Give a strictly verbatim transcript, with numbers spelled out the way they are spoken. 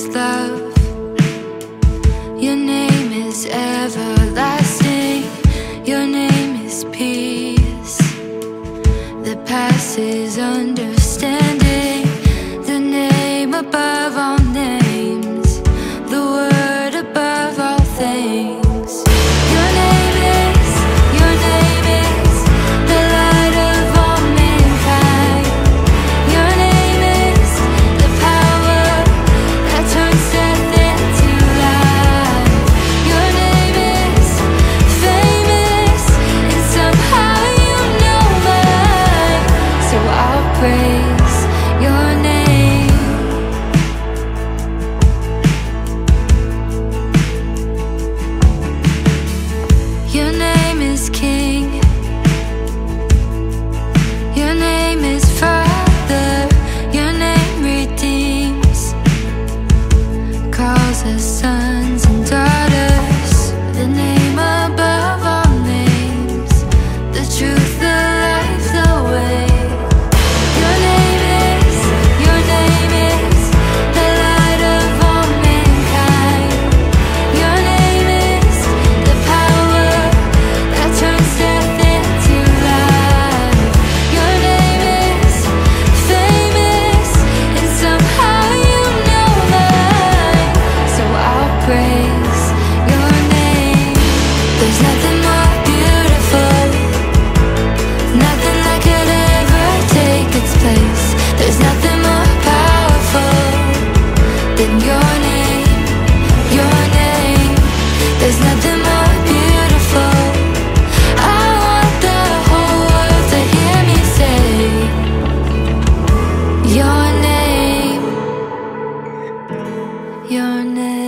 is love. Your name is everlasting. Your name is peace that passes understanding. The name above all names, the word above all things. Your name is, your name is the light of all mankind. Your name is the power that turns death into life. Your name is famous, and somehow you know mine. So I'll praise your name. Your name is King. Your name is Father. Your name redeems, calls us sons and daughters. The name above all names, the truth, the life, the way. Your name is, your name is the light of all mankind. Your name is the power that turns death into life. Your name is famous, and somehow you know mine. So I'll praise your name. There's nothing more beautiful, nothing that could ever take its place. There's nothing more powerful than your name, your name. There's nothing more beautiful. I want the whole world to hear me say your name, your name.